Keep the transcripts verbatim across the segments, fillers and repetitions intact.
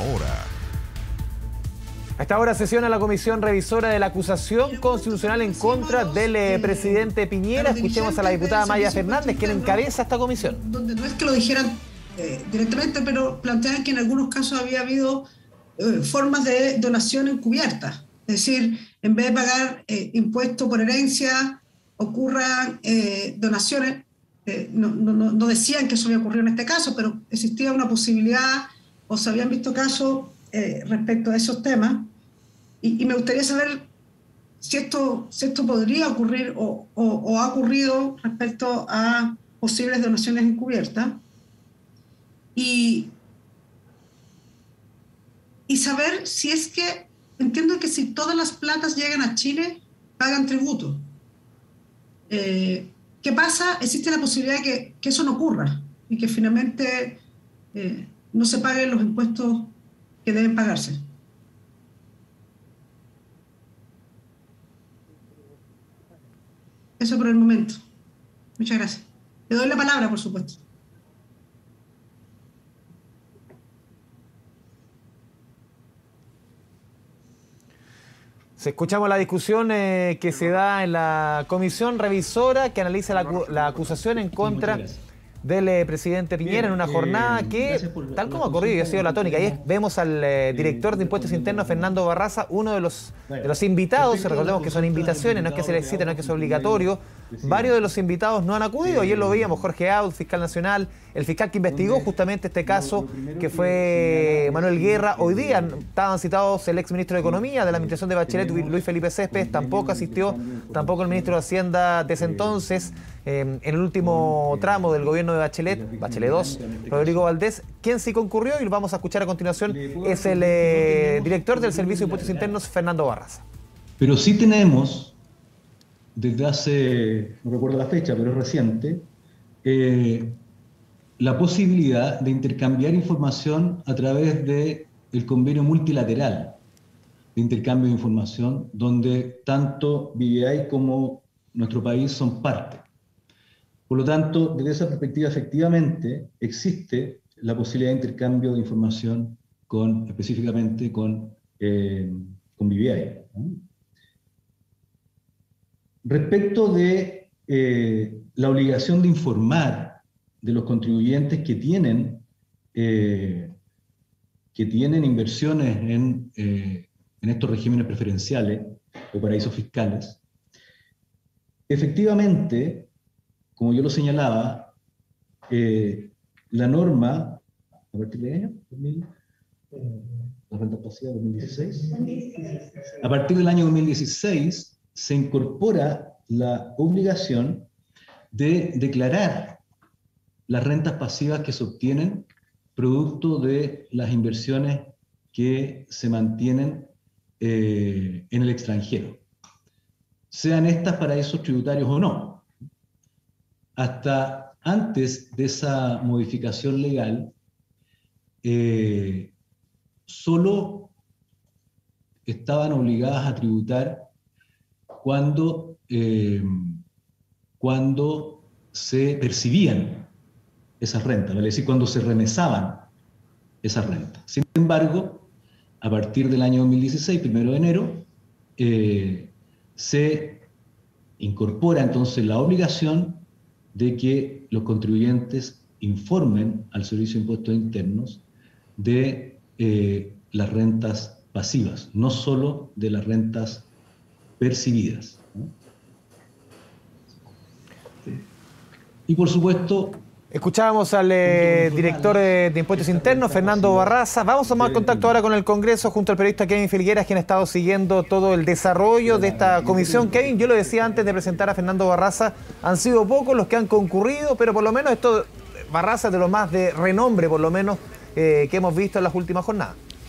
hora. A esta hora sesiona la comisión revisora de la acusación constitucional en contra del eh, presidente Piñera. Escuchemos a la diputada Maya Fernández, quien encabeza esta comisión. Donde no es que lo dijeran eh, directamente, pero plantean que en algunos casos había habido eh, formas de donación encubierta. Es decir, en vez de pagar eh, impuestos por herencia, ocurran eh, donaciones. Eh, no, no, no decían que eso había ocurrido en este caso, pero existía una posibilidad o se habían visto casos eh, respecto a esos temas. Y, y me gustaría saber si esto, si esto podría ocurrir o, o, o ha ocurrido respecto a posibles donaciones encubiertas. Y, y saber si es que, entiendo que si todas las platas llegan a Chile, pagan tributo. Eh, ¿Qué pasa? Existe la posibilidad de que, que eso no ocurra y que finalmente eh, no se paguen los impuestos que deben pagarse. Eso por el momento. Muchas gracias. Le doy la palabra, por supuesto. Escuchamos la discusión eh, que se da en la comisión revisora que analiza la, la acusación en contra del eh, presidente Piñera en una jornada que, tal como ha ocurrido y ha sido la tónica. Ahí vemos al eh, director de Impuestos Internos, Fernando Barraza, uno de los, de los invitados. Recordemos que son invitaciones, no es que se les cite, no es que sea obligatorio. Varios de los invitados no han acudido. Ayer lo veíamos, Jorge Aud, fiscal nacional, el fiscal que investigó justamente este caso, que fue Manuel Guerra. Hoy día estaban citados el exministro de Economía de la administración de Bachelet, Luis Felipe Céspedes, tampoco asistió, tampoco el ministro de Hacienda de ese entonces, eh, en el último tramo del gobierno de Bachelet, Bachelet dos, Rodrigo Valdés. Quien sí concurrió, y lo vamos a escuchar a continuación, es el eh, director del Servicio de Impuestos Internos, Fernando Barraza. Pero sí tenemos, desde hace, no recuerdo la fecha, pero es reciente, eh, la posibilidad de intercambiar información a través del convenio multilateral de intercambio de información, donde tanto B B I como nuestro país son parte. Por lo tanto, desde esa perspectiva, efectivamente, existe la posibilidad de intercambio de información con, específicamente con, eh, con B B I, ¿no? Respecto de eh, la obligación de informar de los contribuyentes que tienen, eh, que tienen inversiones en, eh, en estos regímenes preferenciales o paraísos fiscales, efectivamente, como yo lo señalaba, eh, la norma, a partir de año, la renta pasiva dos mil dieciséis, a partir del año dos mil dieciséis, se incorpora la obligación de declarar las rentas pasivas que se obtienen producto de las inversiones que se mantienen eh, en el extranjero, sean estas paraísos tributarios o no. Hasta antes de esa modificación legal, eh, solo estaban obligadas a tributar cuando, eh, cuando se percibían esas rentas, ¿vale? Es decir, cuando se remesaban esas rentas. Sin embargo, a partir del año dos mil dieciséis, primero de enero, eh, se incorpora entonces la obligación de que los contribuyentes informen al Servicio de Impuestos Internos de eh, las rentas pasivas, no solo de las rentas percibidas, ¿no? Y por supuesto, escuchábamos al eh, director eh, de Impuestos Internos, Fernando Barraza. Vamos a tomar contacto ahora con el Congreso junto al periodista Kevin Filgueras, quien ha estado siguiendo todo el desarrollo de esta comisión. Kevin, yo lo decía antes de presentar a Fernando Barraza, han sido pocos los que han concurrido, pero por lo menos esto, Barraza es de los más de renombre, por lo menos, eh, que hemos visto en las últimas jornadas.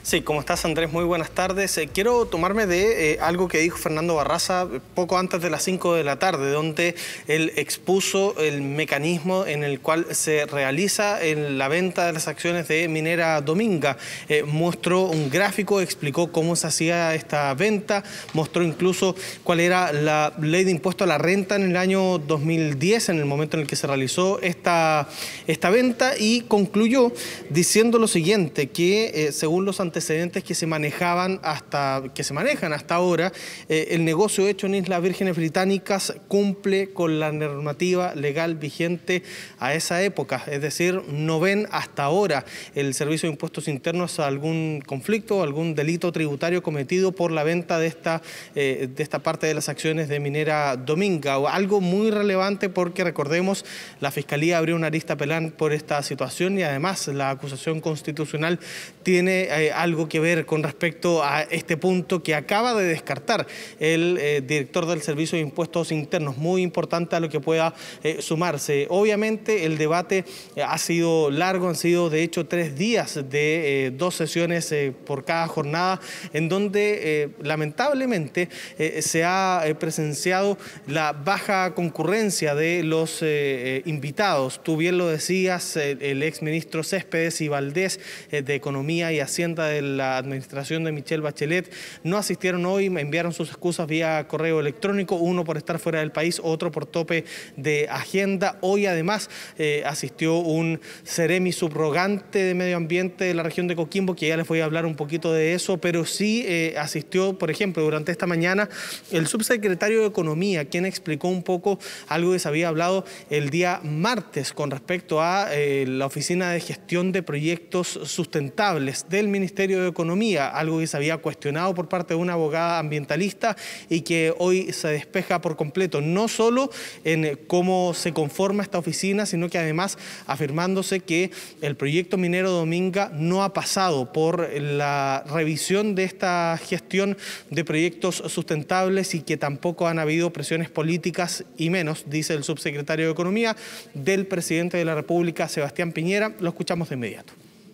Sí, ¿cómo estás, Andrés? Muy buenas tardes. Eh, quiero tomarme de eh, algo que dijo Fernando Barraza poco antes de las cinco de la tarde, donde él expuso el mecanismo en el cual se realiza en la venta de las acciones de Minera Dominga. Eh, mostró un gráfico, explicó cómo se hacía esta venta, mostró incluso cuál era la ley de impuesto a la renta en el año dos mil diez, en el momento en el que se realizó esta, esta venta, y concluyó diciendo lo siguiente, que eh, según los antecedentes que se manejaban hasta, que se manejan hasta ahora, eh, el negocio hecho en Islas Vírgenes Británicas cumple con la normativa legal vigente a esa época, es decir, no ven hasta ahora el Servicio de Impuestos Internos algún conflicto o algún delito tributario cometido por la venta de esta, eh, de esta parte de las acciones de Minera Dominga, o algo muy relevante porque recordemos, la Fiscalía abrió una arista penal por esta situación y además la acusación constitucional tiene eh, algo que ver con respecto a este punto que acaba de descartar el eh, director del Servicio de Impuestos Internos, muy importante a lo que pueda eh, sumarse. Obviamente el debate eh, ha sido largo, han sido de hecho tres días de eh, dos sesiones eh, por cada jornada, en donde eh, lamentablemente eh, se ha eh, presenciado la baja concurrencia de los eh, invitados. Tú bien lo decías, eh, el exministro Céspedes y Valdés eh, de Economía y Hacienda de la administración de Michelle Bachelet no asistieron hoy, me enviaron sus excusas vía correo electrónico, uno por estar fuera del país, otro por tope de agenda. Hoy además eh, asistió un seremi subrogante de medio ambiente de la región de Coquimbo, que ya les voy a hablar un poquito de eso, pero sí eh, asistió, por ejemplo, durante esta mañana el subsecretario de Economía, quien explicó un poco algo que se había hablado el día martes con respecto a eh, la Oficina de Gestión de Proyectos Sustentables del Ministerio de Economía, algo que se había cuestionado por parte de una abogada ambientalista y que hoy se despeja por completo, no solo en cómo se conforma esta oficina, sino que además afirmándose que el proyecto minero Dominga no ha pasado por la revisión de esta gestión de proyectos sustentables y que tampoco han habido presiones políticas y menos, dice el subsecretario de Economía, del presidente de la República, Sebastián Piñera. Lo escuchamos de inmediato.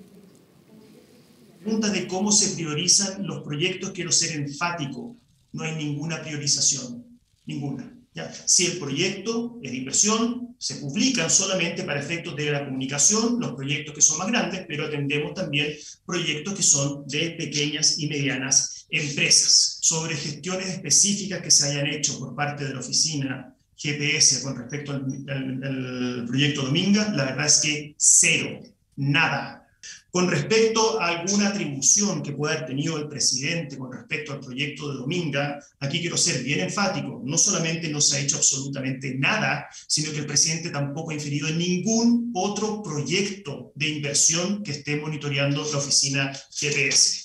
Pregunta de cómo se priorizan los proyectos, quiero ser enfático, no hay ninguna priorización, ninguna. ¿Ya? Si el proyecto es de inversión, se publican solamente para efectos de la comunicación los proyectos que son más grandes, pero atendemos también proyectos que son de pequeñas y medianas empresas. Sobre gestiones específicas que se hayan hecho por parte de la oficina G P S con respecto al, al, al proyecto Dominga, la verdad es que cero, nada. Con respecto a alguna atribución que pueda haber tenido el presidente con respecto al proyecto de Dominga, aquí quiero ser bien enfático, no solamente no se ha hecho absolutamente nada, sino que el presidente tampoco ha inferido en ningún otro proyecto de inversión que esté monitoreando la oficina G P S.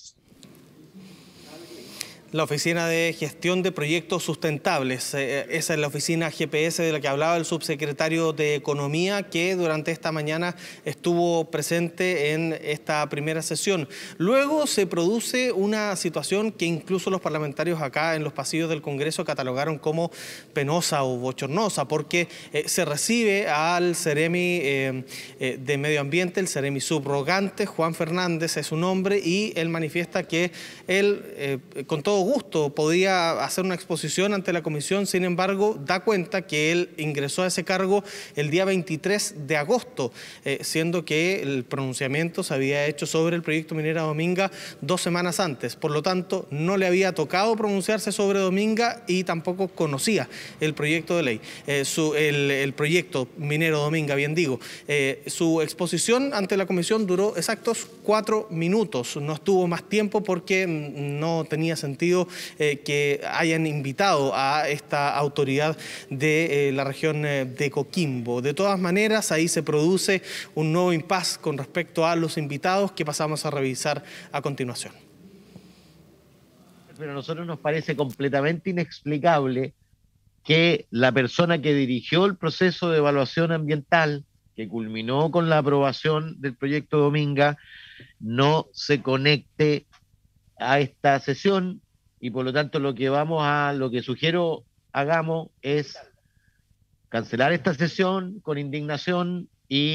La Oficina de Gestión de Proyectos Sustentables, eh, esa es la oficina G P S de la que hablaba el subsecretario de Economía, que durante esta mañana estuvo presente en esta primera sesión. Luego se produce una situación que incluso los parlamentarios acá en los pasillos del Congreso catalogaron como penosa o bochornosa, porque eh, se recibe al seremi eh, eh, de Medio Ambiente, el seremi subrogante, Juan Fernández es su nombre, y él manifiesta que él, eh, con todo gusto podía hacer una exposición ante la comisión, sin embargo da cuenta que él ingresó a ese cargo el día veintitrés de agosto, eh, siendo que el pronunciamiento se había hecho sobre el proyecto Minera Dominga dos semanas antes, por lo tanto no le había tocado pronunciarse sobre Dominga y tampoco conocía el proyecto de ley, eh, su, el, el proyecto Minero Dominga, bien digo. Eh, su exposición ante la comisión duró exactos cuatro minutos, no estuvo más tiempo porque no tenía sentido Eh, que hayan invitado a esta autoridad de eh, la región eh, de Coquimbo. De todas maneras, ahí se produce un nuevo impasse con respecto a los invitados que pasamos a revisar a continuación. Pero a nosotros nos parece completamente inexplicable que la persona que dirigió el proceso de evaluación ambiental, que culminó con la aprobación del proyecto Dominga, no se conecte a esta sesión. Y por lo tanto lo que vamos a, lo que sugiero hagamos es cancelar esta sesión con indignación y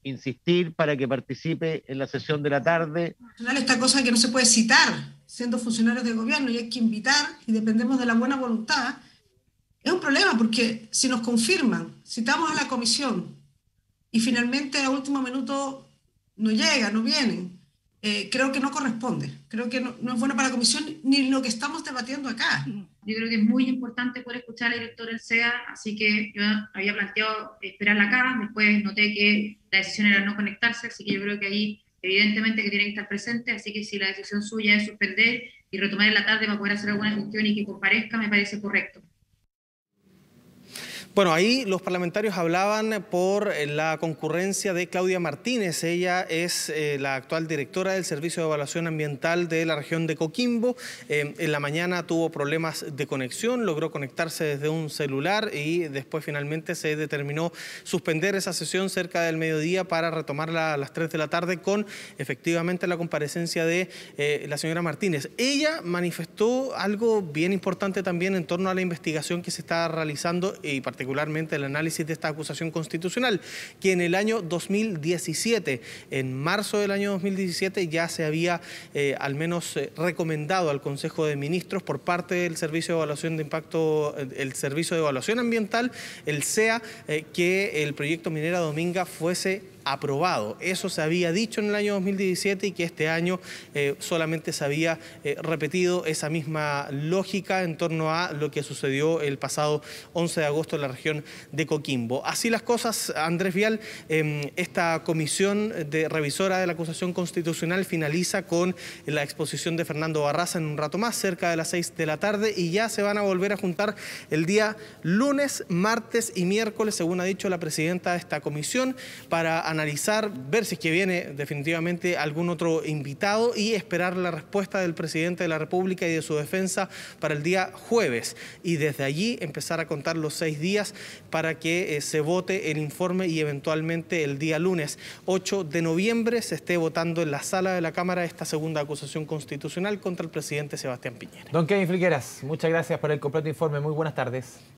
insistir para que participe en la sesión de la tarde. Esta cosa que no se puede citar siendo funcionarios de gobierno y hay que invitar y dependemos de la buena voluntad, es un problema porque si nos confirman, citamos a la comisión y finalmente a último minuto no llega, no vienen, eh, creo que no corresponde, creo que no, no es bueno para la comisión ni lo que estamos debatiendo acá. Yo creo que es muy importante poder escuchar al director del C E A, así que yo había planteado esperarla acá, después noté que la decisión era no conectarse, así que yo creo que ahí evidentemente que tiene que estar presente, así que si la decisión suya es suspender y retomar en la tarde para poder hacer alguna gestión y que comparezca, me parece correcto. Bueno, ahí los parlamentarios hablaban por la concurrencia de Claudia Martínez. Ella es eh, la actual directora del Servicio de Evaluación Ambiental de la región de Coquimbo. Eh, en la mañana tuvo problemas de conexión, logró conectarse desde un celular y después finalmente se determinó suspender esa sesión cerca del mediodía para retomarla a las tres de la tarde con efectivamente la comparecencia de eh, la señora Martínez. Ella manifestó algo bien importante también en torno a la investigación que se está realizando y particularmente particularmente el análisis de esta acusación constitucional, que en el año dos mil diecisiete, en marzo del año dos mil diecisiete, ya se había eh, al menos eh, recomendado al Consejo de Ministros por parte del Servicio de Evaluación de Impacto, el Servicio de Evaluación Ambiental, el C E A, eh, que el proyecto Minera Dominga fuese aprobado. Eso se había dicho en el año dos mil diecisiete y que este año eh, solamente se había eh, repetido esa misma lógica en torno a lo que sucedió el pasado once de agosto en la región de Coquimbo. Así las cosas, Andrés Vial, eh, esta comisión de revisora de la acusación constitucional finaliza con la exposición de Fernando Barraza en un rato más, cerca de las seis de la tarde, y ya se van a volver a juntar el día lunes, martes y miércoles, según ha dicho la presidenta de esta comisión, para analizar, ver si es que viene definitivamente algún otro invitado y esperar la respuesta del presidente de la República y de su defensa para el día jueves. Y desde allí empezar a contar los seis días para que eh, se vote el informe y eventualmente el día lunes ocho de noviembre se esté votando en la sala de la Cámara esta segunda acusación constitucional contra el presidente Sebastián Piñera. Don Kevin Friqueras, muchas gracias por el completo informe. Muy buenas tardes.